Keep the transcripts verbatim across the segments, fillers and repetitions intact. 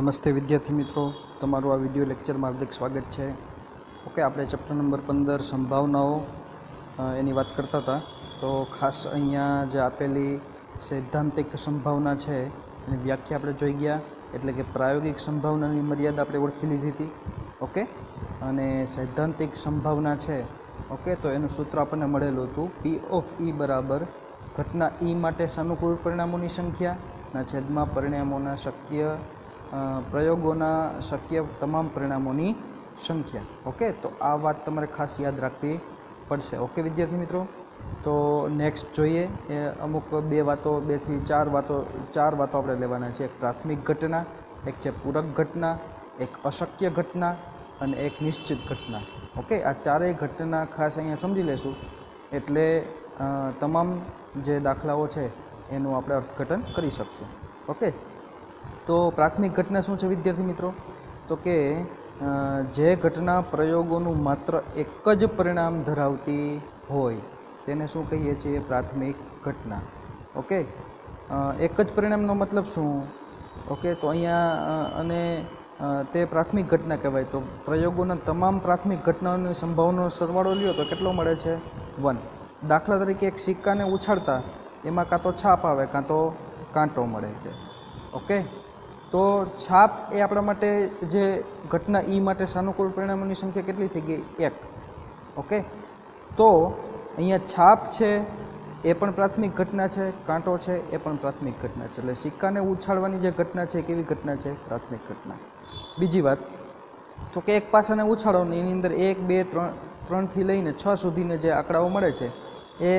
नमस्ते विद्यार्थी मित्रों, तमारू आ विडियो लेक्चर में हार्दिक स्वागत है। ओके, આપણે चैप्टर नंबर पंदर संभावनाओं एनी बात करता था। तो खास अहींया जे आपेली सैद्धांतिक संभावना है एनी व्याख्या આપણે જોઈ ગયા, એટલે કે પ્રાયોગિક સંભાવનાની મર્યાદા આપણે ઓળખી લીધી હતી। ઓકે, અને સૈદ્ધાંતિક સંભાવના છે ઓકે તો એનું સૂત્ર આપણને મળેલું હતું પી ઓફ ई બરાબર ઘટના ई માટે સાનુકૂળ પરિણામોની સંખ્યાના છેદમાં પરિણામોના શક્ય પ્રયોગોના શક્ય તમામ પરિણામોની સંખ્યા। ઓકે, તો આ વાત તમારે ખાસ યાદ રાખવી પડશે। ઓકે વિદ્યાર્થી મિત્રો, તો નેક્સ્ટ જોઈએ એ અમુક બે વાતો બે થી ચાર વાતો ચાર વાતો આપણે લેવાના છે। એક પ્રાથમિક ઘટના, એક છે પૂરક ઘટના, એક અશક્ય ઘટના અને એક નિશ્ચિત ઘટના। ઓકે, આ ચારેય ઘટના ખાસ અહીંયા સમજી લેશું એટલે તમામ જે દાખલાઓ છે એનું આપણે અર્થઘટન કરી શકશું। ઓકે, तो प्राथमिक घटना शू है विद्यार्थी मित्रों, तो कि जे घटना प्रयोगों मात्र एक ज परिणाम धरावती होय तेने शू कहीए छीए प्राथमिक घटना। ओके, एक ज परिणामनो मतलब शू? ओके, तो अहींया अने ते प्राथमिक घटना कहेवाय। तो प्रयोगों तमाम प्राथमिक घटनाओं संभावनानो सरवाळो ल्यो तो केटलो मळे छे? वन। दाखला तरीके एक सिक्काने उछाळता एमां कां तो छाप आवे कां तो कांटो मळे छे। ओके, तो छाप ए आपणा माटे जे घटना ई माटे सानुकूल परिणामोनी संख्या केटली थई गई? एक। ओके, तो अहींया छाप छे ए पण प्राथमिक घटना छे, कांटो छे ए पण प्राथमिक घटना छे। એટલે સિક્કાને ઉછાળવાની જે ઘટના છે કેવી ઘટના છે? પ્રાથમિક ઘટના। બીજી વાત તો કે એક પાસાને ઉછાળો ને એની અંદર એક બે ત્રણ ત્રણ થી લઈને છ સુધીને જે આંકડાઓ મળે છે એ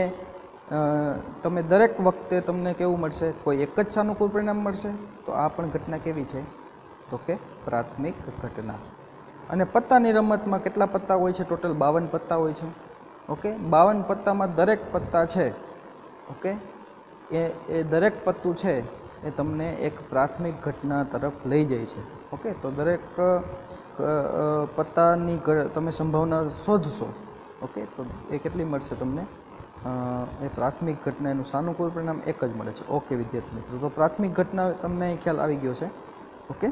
તમે દરેક વખતે તમને કેવું મળશે? કોઈ એક જ સાનુકૂળ પરિણામ મળશે। તો આ પણ ઘટના કેવી છે? તો કે પ્રાથમિક ઘટના। અને પત્તાની રમતમાં કેટલા પત્તા હોય છે? ટોટલ બાવન પત્તા હોય છે। ઓકે, બાવન પત્તામાં દરેક પત્તા છે ઓકે એ એ દરેક પત્તું છે એ તમને એક પ્રાથમિક ઘટના તરફ લઈ જાય છે। ઓકે, તો દરેક પત્તાની તમે સંભાવના શોધશો ઓકે તો એ કેટલી મળશે તમને? એ પ્રાથમિક ઘટના એનું સાનુકૂળ પરિણામ એક જ મળે છે। ઓકે વિદ્યાર્થી મિત્રો, તો પ્રાથમિક ઘટના તમને ખ્યાલ આવી ગયો છે। ઓકે,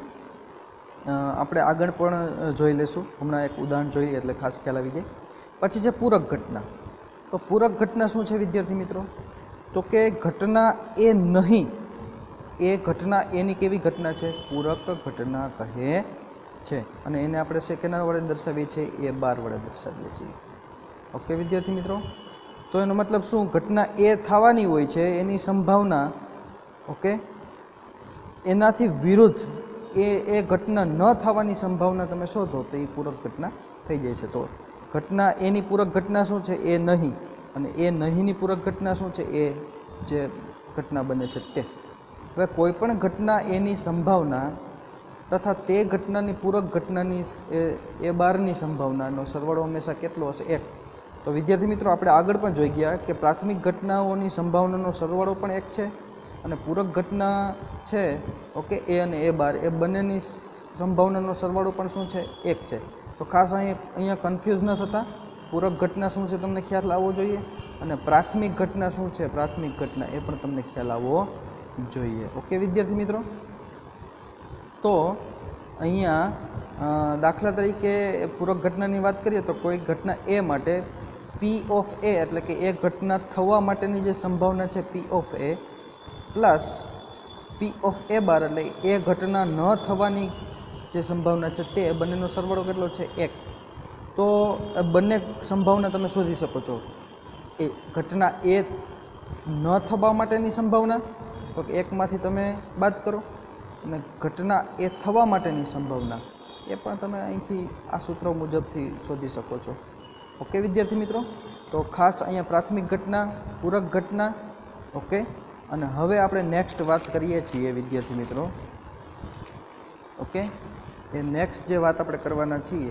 આપણે આગળ પણ જોઈ લેશું, હમણાં એક ઉદાહરણ જોઈએ એટલે ખાસ ખ્યાલ આવી જાય। પછી છે પૂરક ઘટના। તો પૂરક ઘટના શું છે વિદ્યાર્થી મિત્રો? તો કે ઘટના એ નહીં, એ ઘટના એની કેવી ઘટના છે? પૂરક ઘટના કહે છે અને એને આપણે સેકેન્ડ વડે દર્શાવીએ છીએ? એ બાર વડે દર્શાવીએ છીએ। ઓકે વિદ્યાર્થી મિત્રો, તો એનો મતલબ શું? ઘટના એ થવાની હોય છે એની સંભાવના ઓકે એનાથી વિરુદ્ધ એ એ ઘટના ન થવાની સંભાવના તમે શોધો તો એ પૂરક ઘટના થઈ જાય છે। તો ઘટના એની પૂરક ઘટના શું છે? એ નહીં। અને એ નહીંની પૂરક ઘટના શું છે? એ જે ઘટના બને છે તે। હવે કોઈ પણ ઘટના એની સંભાવના તથા તે ઘટનાની પૂરક ઘટનાની એ એ બારની સંભાવનાનો સરવાળો હંમેશા કેટલો હશે? એક। તો વિદ્યાર્થી મિત્રો, આપણે આગળ પણ જોઈ ગયા કે પ્રાથમિક ઘટનાઓની સંભાવનાનો સરવાળો પણ એક છે અને પૂરક ઘટના છે ઓકે એ અને એ બાર એ બંનેની સંભાવનાનો સરવાળો પણ શું છે? એક છે। તો ખાસ અહીંયા અહીંયા કન્ફ્યુઝ ન થતા, પૂરક ઘટના શું છે તમને ખ્યાલ આવવો જોઈએ અને પ્રાથમિક ઘટના શું છે? પ્રાથમિક ઘટના એ પણ તમને ખ્યાલ આવવો જોઈએ। ઓકે વિદ્યાર્થી મિત્રો, તો અહીંયા દાખલા તરીકે પૂરક ઘટનાની વાત કરીએ તો કોઈ ઘટના એ માટે પી ઓફ એ એટલે કે એ ઘટના થવા માટેની જે સંભાવના છે P of A plus P of A bar એટલે એ ઘટના ન થવાની જે સંભાવના છે તે બંનેનો સરવાળો કેટલો છે? એક। તો બંને સંભાવના તમે શોધી શકો છો। એ ઘટના એ ન થવા માટેની સંભાવના તો કે એકમાંથી તમે બાદ કરો અને ઘટના એ થવા માટેની સંભાવના એ પણ તમે અહીંથી આ સૂત્ર મુજબથી શોધી શકો છો। ઓકે વિદ્યાર્થી મિત્રો, તો ખાસ અહીંયા પ્રાથમિક ઘટના, પૂરક ઘટના ઓકે। અને હવે આપણે નેક્સ્ટ વાત કરીએ છીએ વિદ્યાર્થી મિત્રો ઓકે એ નેક્સ્ટ જે વાત આપણે કરવાના છીએ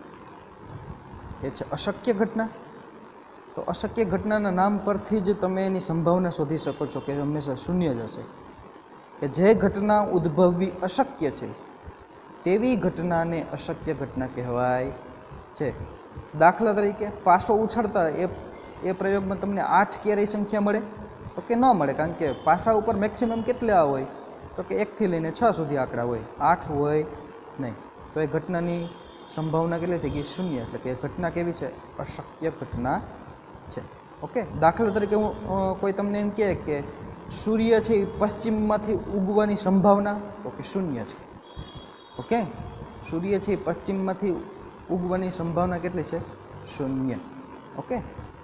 એ છે અશક્ય ઘટના। તો અશક્ય ઘટનાના નામ પરથી જ તમે એની સંભાવના શોધી શકો છો કે હંમેશા શૂન્ય જ હશે, કે જે ઘટના ઉદ્ભવવી અશક્ય છે તેવી ઘટનાને અશક્ય ઘટના કહેવાય છે। દાખલા તરીકે પાસો ઉછાળતા એ એ પ્રયોગમાં તમને આઠ ક્યારેય સંખ્યા મળે? તો કે ન મળે, કારણ કે પાસા ઉપર મેક્સિમમ કેટલા હોય? તો કે એકથી લઈને છ સુધી આંકડા હોય, આઠ હોય નહીં. તો એ ઘટનાની સંભાવના કેટલી થઈ ગઈ? શૂન્ય. એટલે કે ઘટના કેવી છે? અશક્ય ઘટના છે. ઓકે, દાખલા તરીકે હું કોઈ તમને એમ કહે કે સૂર્ય છે એ પશ્ચિમમાંથી ઉગવાની સંભાવના, તો કે શૂન્ય છે. ઓકે, સૂર્ય છે એ પશ્ચિમમાંથી ઉગવાની સંભાવના કેટલી છે? શૂન્ય. ઓકે,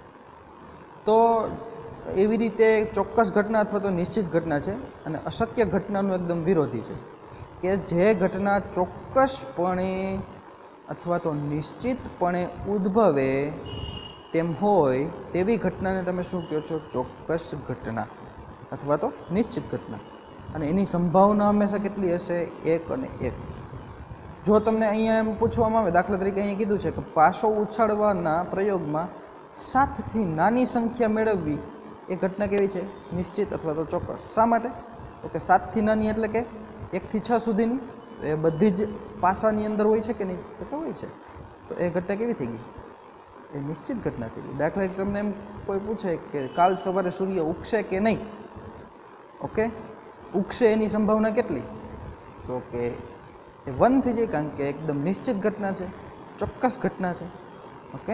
તો એવી રીતે ચોક્કસ ઘટના અથવા તો નિશ્ચિત ઘટના છે અને અશક્ય ઘટનાનું એકદમ વિરોધી છે કે જે ઘટના ચોક્કસપણે અથવા તો નિશ્ચિતપણે ઉદ્ભવે તેમ હોય તેવી ઘટનાને તમે શું કહો છો? ચોક્કસ ઘટના અથવા તો નિશ્ચિત ઘટના. અને એની સંભાવના હંમેશા કેટલી હશે? એક અને એક. જો તમને અહીંયા એમ પૂછવામાં આવે, દાખલા તરીકે અહીંયા કીધું છે કે પાસો ઉછાળવાના પ્રયોગમાં સાતથી નાની સંખ્યા મેળવવી એ ઘટના કેવી છે? નિશ્ચિત અથવા તો ચોક્કસ. શા માટે? તો કે સાતથી નાની એટલે કે એકથી છ સુધીની, તો એ બધી જ પાસાની અંદર હોય છે કે નહીં? તો કે હોય છે. તો એ ઘટના કેવી થઈ ગઈ? એ નિશ્ચિત ઘટના થઈ ગઈ. દાખલા તરીકે તમને એમ કોઈ પૂછે કે કાલ સવારે સૂર્ય ઉગશે કે નહીં? ઓકે, ઉગશે એની સંભાવના કેટલી? તો કે એ વન થઈ જાય, કારણ કે એકદમ નિશ્ચિત ઘટના છે, ચોક્કસ ઘટના છે. ઓકે,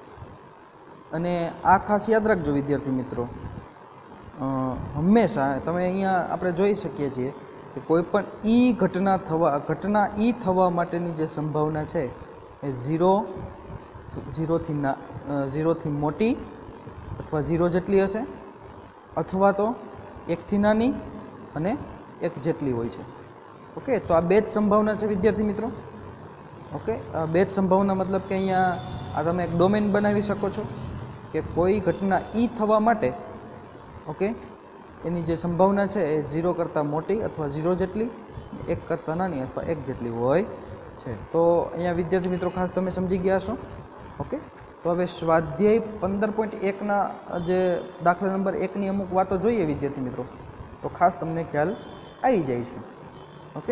અને આ ખાસ યાદ રાખજો વિદ્યાર્થી મિત્રો, હંમેશા તમે અહીંયા આપણે જોઈ શકીએ છીએ કે કોઈ પણ ઈ ઘટના થવા ઘટના ઈ થવા માટેની જે સંભાવના છે એ ઝીરો ઝીરોથી ના ઝીરોથી મોટી અથવા ઝીરો જેટલી હશે, અથવા તો એકથી નાની અને એક જેટલી હોય છે. ઓકે, તો આ બે જ સંભાવના છે વિદ્યાર્થી મિત્રો. ઓકે, આ બે જ સંભાવના મતલબ કે અહીંયા આ તમે એક ડોમેન બનાવી શકો છો કે કોઈ ઘટના ઈ થવા માટે, ઓકે, એની જે સંભાવના છે એ ઝીરો કરતાં મોટી અથવા ઝીરો જેટલી, એક કરતાં નાની અથવા એક જેટલી હોય છે. તો અહીંયા વિદ્યાર્થી મિત્રો ખાસ તમે સમજી ગયા છો. ઓકે, તો હવે સ્વાધ્યાય પંદર પોઈન્ટ એકના જે દાખલા નંબર એકની અમુક વાતો જોઈએ વિદ્યાર્થી મિત્રો, તો ખાસ તમને ખ્યાલ આવી જાય છે. ઓકે,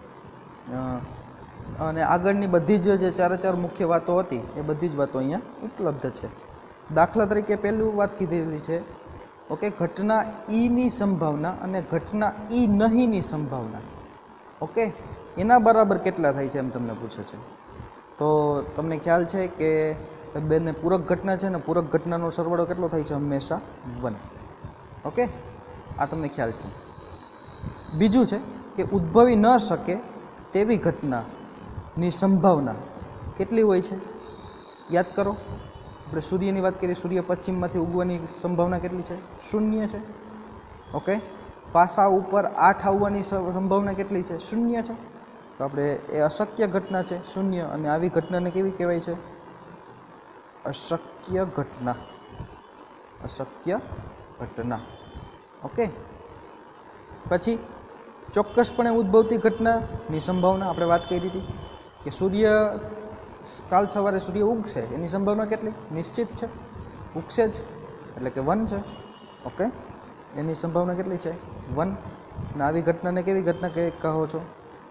અને આગળની બધી જ જે ચારે ચાર મુખ્ય વાતો હતી એ બધી જ વાતો અહીંયા ઉપલબ્ધ છે. દાખલા તરીકે પહેલું વાત કીધેલી છે, ઓકે, ઘટના ઈની સંભાવના અને ઘટના ઈ નહીંની સંભાવના, ઓકે, એના બરાબર કેટલા થાય છે એમ તમને પૂછે છે. તો તમને ખ્યાલ છે કે બેને પૂરક ઘટના છે ને પૂરક ઘટનાનો સરવાળો કેટલો થાય છે? હંમેશા વન. ઓકે, આ તમને ખ્યાલ છે. બીજું છે કે ઉદ્ભવી ન શકે તેવી ઘટનાની સંભાવના કેટલી હોય છે? યાદ કરો, આપણે સૂર્યની વાત કરીએ, સૂર્ય પશ્ચિમમાંથી ઉગવાની સંભાવના કેટલી છે? શૂન્ય છે. ઓકે, પાસા ઉપર આઠ આવવાની સંભાવના કેટલી છે? શૂન્ય છે. તો આપણે એ અશક્ય ઘટના છે, શૂન્ય. અને આવી ઘટનાને કેવી કહેવાય છે? અશક્ય ઘટના. અશક્ય ઘટના. ઓકે, પછી ચોક્કસપણે ઉદ્ભવતી ઘટનાની સંભાવના આપણે વાત કરી હતી કે સૂર્ય કાલ સવારે સૂર્ય ઉગશે, એની સંભાવના કેટલી? નિશ્ચિત છે, ઉગશે જ, એટલે કે વન છે. ઓકે, એની સંભાવના કેટલી છે? વન. અને આવી ઘટનાને કેવી ઘટના કે કહો છો?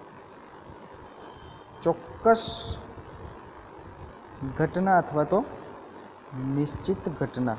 ચોક્કસ ઘટના અથવા તો નિશ્ચિત ઘટના.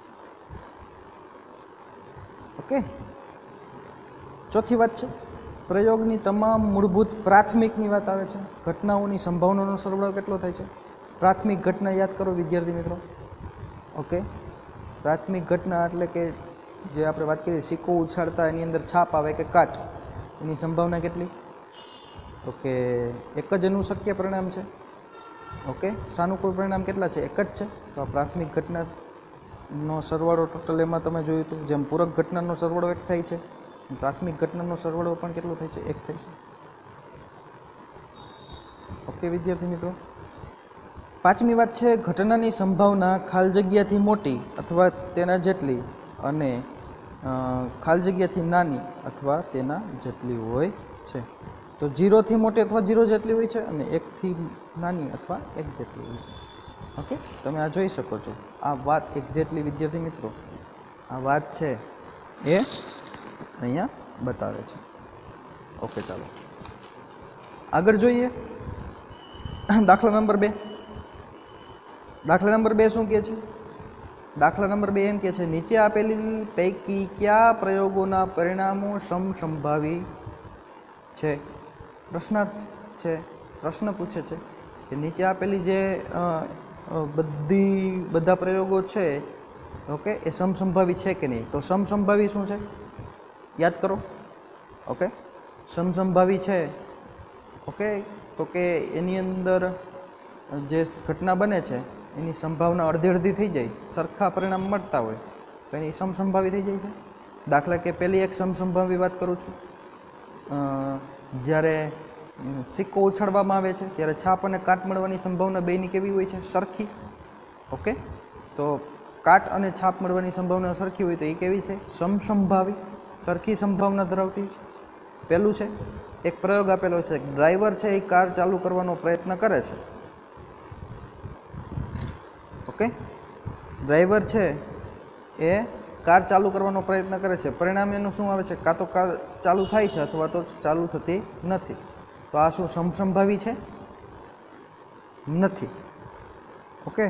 ઓકે, ચોથી વાત છે પ્રયોગની તમામ મૂળભૂત પ્રાથમિકની વાત આવે છે. ઘટનાઓની સંભાવનાનો સરવાળો કેટલો થાય છે? પ્રાથમિક ઘટના યાદ કરો વિદ્યાર્થી મિત્રો. ઓકે, પ્રાથમિક ઘટના એટલે કે જે આપણે વાત કરીએ સિક્કો ઉછાળતા એની અંદર છાપ આવે કે કાટ, એની સંભાવના કેટલી? તો કે એક જ એનું શક્ય પરિણામ છે. ઓકે, સાનુકૂળ પરિણામ કેટલા છે? એક જ છે. તો આ પ્રાથમિક ઘટનાનો સરવાળો ટોટલ એમાં તમે જોયું હતું, જેમ પૂરક ઘટનાનો સરવાળો એક થાય છે, પ્રાથમિક ઘટનાનો સરવાળો પણ કેટલો થાય છે? એક થાય છે. ઓકે વિદ્યાર્થી મિત્રો, પાંચમી વાત છે ઘટનાની સંભાવના ખાલી જગ્યાથી મોટી અથવા તેના જેટલી અને ખાલી જગ્યાથી નાની અથવા તેના જેટલી હોય છે. તો ઝીરોથી મોટી અથવા ઝીરો જેટલી હોય છે અને એકથી નાની અથવા એક જેટલી હોય છે. ઓકે, તમે આ જોઈ શકો છો. આ વાત એક્ઝેક્ટલી વિદ્યાર્થી મિત્રો આ વાત છે એ અહીંયા બતાવે છે. ઓકે, ચાલો આગળ જોઈએ. દાખલા નંબર બે. દાખલા નંબર બે શું કહે છે? દાખલા નંબર બે એમ કહે છે નીચે આપેલી પૈકી કયા પ્રયોગોના પરિણામો સમસંભાવી છે, પ્રશ્નાર્થ છે, પ્રશ્ન પૂછે છે કે નીચે આપેલી જે બધી બધા પ્રયોગો છે ઓકે એ સમસંભાવી છે કે નહીં. તો સમસંભાવી શું છે યાદ કરો. ઓકે સમસંભાવી છે ઓકે તો કે એની અંદર જે ઘટના બને છે એની સંભાવના અડધી અડધી થઈ જાય, સરખા પરિણામ મળતા હોય તો એની સમસંભાવી થઈ જાય છે. દાખલા કે પહેલી એક સમસંભાવી વાત કરું છું, જ્યારે સિક્કો ઉછાળવામાં આવે છે ત્યારે છાપ અને કાટ મળવાની સંભાવના બેની કેવી હોય છે? સરખી. ઓકે તો કાટ અને છાપ મળવાની સંભાવના સરખી હોય તો એ કેવી છે? સમસંભાવી, સરખી સંભાવના ધરાવતી છે. પહેલું છે એક પ્રયોગ આપેલો છે, ડ્રાઈવર છે એ કાર ચાલુ કરવાનો પ્રયત્ન કરે છે. ઓકે ડ્રાઈવર છે એ કાર ચાલુ કરવાનો પ્રયત્ન કરે છે, પરિણામ એનું શું આવે છે? કાં તો કાર ચાલુ થાય છે અથવા તો ચાલુ થતી નથી. તો આ શું સમસંભાવી છે? નથી. ઓકે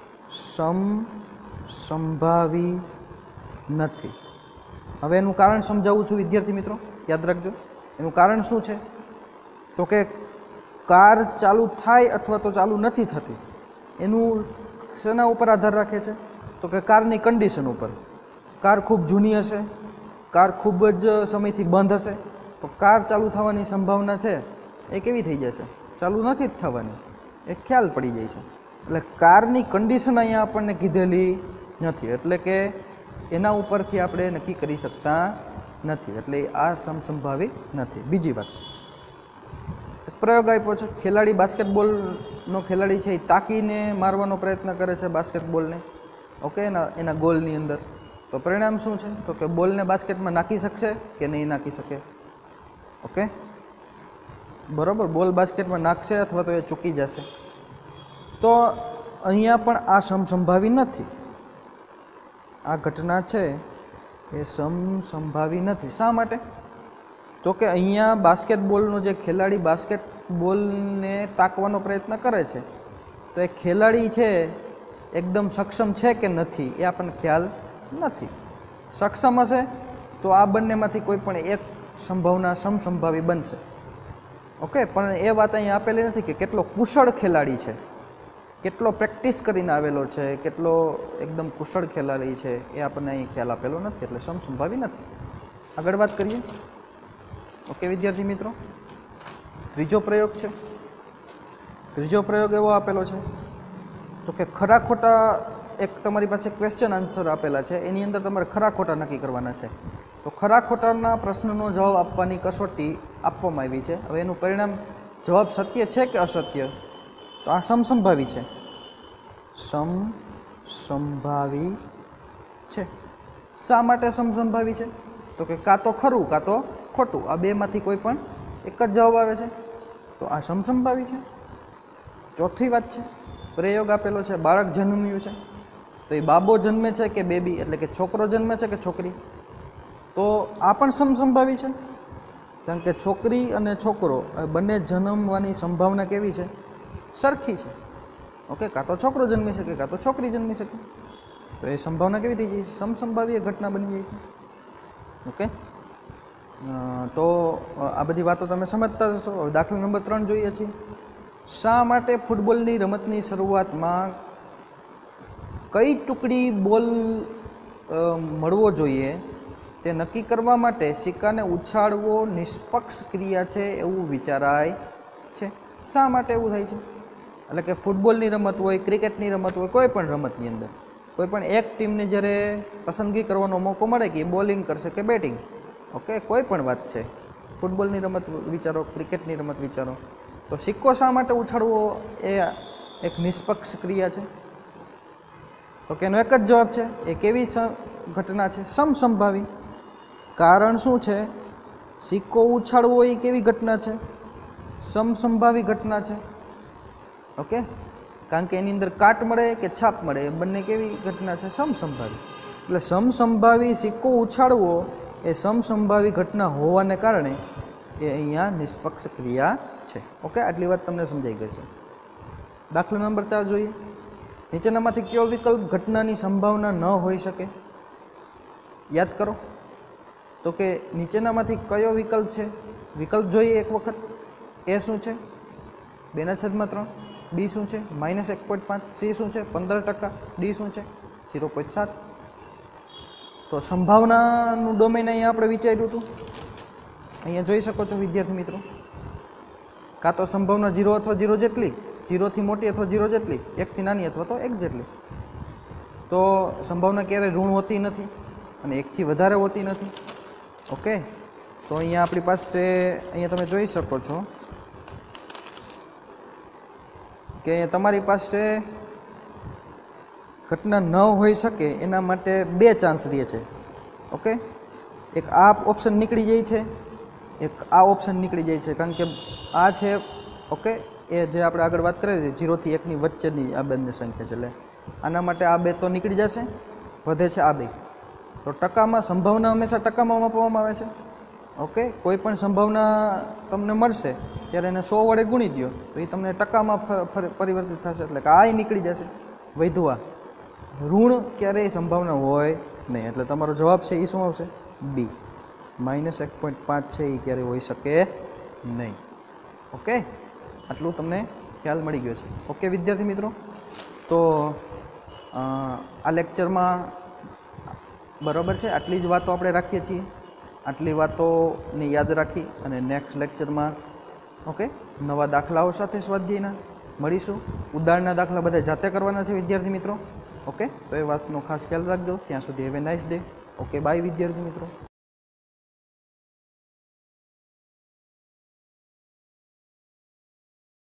સમસંભાવી નથી. હવે એનું કારણ સમજાવું છું વિદ્યાર્થી મિત્રો, યાદ રાખજો. એનું કારણ શું છે? તો કે કાર ચાલુ થાય અથવા તો ચાલુ નથી થતી એનું શેના ઉપર આધાર રાખે છે? તો કે કારની કન્ડિશન ઉપર. કાર ખૂબ જૂની હશે, કાર ખૂબ જ સમયથી બંધ હશે તો કાર ચાલુ થવાની સંભાવના છે એ કેવી થઈ જશે? ચાલુ નથી જ થવાની, એ ખ્યાલ પડી જાય છે. એટલે કારની કન્ડિશન અહીંયા આપણને કીધેલી નથી, એટલે કે એના ઉપરથી આપણે નક્કી કરી શકતા નથી, એટલે આ સમસંભાવી નથી. બીજી વાત, એક પ્રયોગ આપ્યો છે, ખેલાડી બાસ્કેટબોલનો ખેલાડી છે એ તાકીને મારવાનો પ્રયત્ન કરે છે બાસ્કેટબોલને. ઓકે એના એના ગોલની અંદર. તો પરિણામ શું છે? તો કે બોલને બાસ્કેટમાં નાખી શકશે કે નહીં નાખી શકે? ઓકે બરાબર, બોલ બાસ્કેટમાં નાખશે અથવા તો એ ચૂકી જશે. તો અહીંયા પણ આ સમસંભાવી નથી. આ ઘટના છે એ સમસંભાવી નથી. શા માટે? તો કે અહીંયા બાસ્કેટબોલનો જે ખેલાડી બાસ્કેટબોલને તાકવાનો પ્રયત્ન કરે છે તો એ ખેલાડી છે એકદમ સક્ષમ છે કે નથી એ આપણને ખ્યાલ નથી. સક્ષમ હશે તો આ બંનેમાંથી કોઈ પણ એક સંભાવના સમસંભાવી બનશે. ઓકે પણ એ વાત અહીંયા આપેલી નથી કે કેટલો કુશળ ખેલાડી છે, કેટલો પ્રેક્ટિસ કરીને આવેલો છે, કેટલો એકદમ કુશળ ખેલાડી છે એ આપણને અહીં ખ્યાલ આપેલો નથી, એટલે સમસંભાવી નથી. આગળ વાત કરીએ. ઓકે વિદ્યાર્થી મિત્રો, ત્રીજો પ્રયોગ છે. ત્રીજો પ્રયોગ એવો આપેલો છે તો કે ખરા ખોટા, એક તમારી પાસે ક્વેશ્ચન આન્સર આપેલા છે એની અંદર તમારે ખરા ખોટા નક્કી કરવાના છે. તો ખરા ખોટાના પ્રશ્નનો જવાબ આપવાની કસોટી આપવામાં આવી છે. હવે એનું પરિણામ જવાબ સત્ય છે કે અસત્ય? તો આ સમસંભાવી છે. સમસંભાવી છે. શા માટે સમસંભાવી છે? તો કે કાં તો ખરું કાં તો ખોટું, આ બેમાંથી કોઈ પણ એક જ જવાબ આવે છે, તો આ સમસંભાવી છે. ચોથી વાત છે, પ્રયોગ આપેલો છે, બાળક જન્મ્યું છે તો એ બાબો જન્મે છે કે બેબી, એટલે કે છોકરો જન્મે છે કે છોકરી? તો આ પણ સમસંભાવી છે, કારણ કે છોકરી અને છોકરો બંને જન્મવાની સંભાવના કેવી છે? સરખી છે. ઓકે કાં તો છોકરો જન્મી શકે કાં તો છોકરી જન્મી શકે, તો એ સંભાવના કેવી થઈ જાય છે? સમસંભાવી ઘટના બની જાય છે. ઓકે તો આ બધી વાતો તમે સમજતા જશો. દાખલા નંબર ત્રણ જોઈએ છીએ. શા માટે ફૂટબોલની રમતની શરૂઆતમાં કઈ ટુકડી બોલ મળવો જોઈએ તે નક્કી કરવા માટે સિક્કાને ઉછાળવો નિષ્પક્ષ ક્રિયા છે એવું વિચારાય છે? શા માટે એવું થાય છે? એટલે કે ફૂટબોલની રમત હોય, ક્રિકેટની રમત હોય, કોઈ પણ રમતની અંદર કોઈ પણ એક ટીમને જ્યારે પસંદગી કરવાનો મોકો મળે કે બોલિંગ કરશે કે બેટિંગ, ઓકે કોઈ પણ વાત છે, ફૂટબોલની રમત વિચારો, ક્રિકેટની રમત વિચારો, તો સિક્કો શા માટે ઉછાળવો એ એક નિષ્પક્ષ ક્રિયા છે? તો કે એનો એક જ જવાબ છે, એ કેવી ઘટના છે? સમસંભાવી. કારણ શું છે? સિક્કો ઉછાળવો એ કેવી ઘટના છે? સમસંભાવી ઘટના છે. ઓકે કારણ કે એની અંદર કાટ મળે કે છાપ મળે એ બંને કેવી ઘટના છે? સમસંભાવી. એટલે સમસંભાવી સિક્કો ઉછાળવો એ સમસંભાવી ઘટના હોવાને કારણે એ અહીંયા નિષ્પક્ષ ક્રિયા છે. ઓકે આટલી વાત તમને સમજાઈ ગઈ છે. દાખલા નંબર ચાર જોઈએ. નીચેનામાંથી કયો વિકલ્પ ઘટનાની સંભાવના ન હોઈ શકે? યાદ કરો. તો કે નીચેનામાંથી કયો વિકલ્પ છે? વિકલ્પ જોઈએ એક વખત. એ શું છે? બેના છેદમાં ત્રણ. બી શું છે? માઇનસ એક પોઈન્ટ પાંચ. સી શું છે? પંદર ટકા. ડી શું છે? ઝીરો પોઈન્ટ સાત. તો સંભાવનાનું ડોમેન અહીંયા આપણે વિચાર્યું હતું. અહીંયા જોઈ શકો છો વિદ્યાર્થી મિત્રો, કાં તો સંભાવના ઝીરો અથવા ઝીરો જેટલી, ઝીરોથી મોટી અથવા ઝીરો જેટલી, એકથી નાની અથવા તો એક જેટલી. તો સંભાવના ક્યારેય ઋણ હોતી નથી અને એકથી વધારે હોતી નથી. ઓકે, તો અહીંયા આપણી પાસે અહીંયા તમે જોઈ શકો છો કે તમારી પાસે ઘટના ન હોઈ શકે એના માટે બે ચાન્સ રહે છે. ઓકે, એક આ ઓપ્શન નીકળી જાય છે, એક આ ઓપ્શન નીકળી જાય છે. કારણ કે આ છે ઓકે એ જે આપણે આગળ વાત કરી હતી ઝીરોથી એકની વચ્ચેની આ બંને સંખ્યા છે, એટલે આના માટે આ બે તો નીકળી જશે, વધે છે આ બે. તો ટકામાં સંભાવના હંમેશા ટકામાં માપવામાં આવે છે. ઓકે, કોઈ પણ સંભાવના તમને મળશે ત્યારે એને સો વડે ગુણી દો તો એ તમને ટકામાં પરિવર્તિત થશે, એટલે કે આ નીકળી જશે. વૈધવા ઋણ ક્યારેય સંભાવના હોય નહીં, એટલે તમારો જવાબ છે એ શું આવશે? બી. માઇનસ એક પોઈન્ટ પાંચ છે એ ક્યારેય હોઈ શકે નહીં. ઓકે, આટલું તમને ખ્યાલ મળી ગયો છે. ઓકે વિદ્યાર્થી મિત્રો, તો આ લેક્ચરમાં બરાબર છે, આટલી જ વાતો આપણે રાખીએ છીએ. આટલી વાતોને યાદ રાખી અને નેક્સ્ટ લેક્ચરમાં ઓકે નવા દાખલાઓ સાથે સ્વાધ્યાયના મળીશું. ઉદાહરણના દાખલા બધા જાતે કરવાના છે વિદ્યાર્થી મિત્રો. ઓકે, તો એ વાતનો ખાસ ખ્યાલ રાખજો. ત્યાં સુધી have a nice day. Okay, bye વિદ્યાર્થી મિત્રો.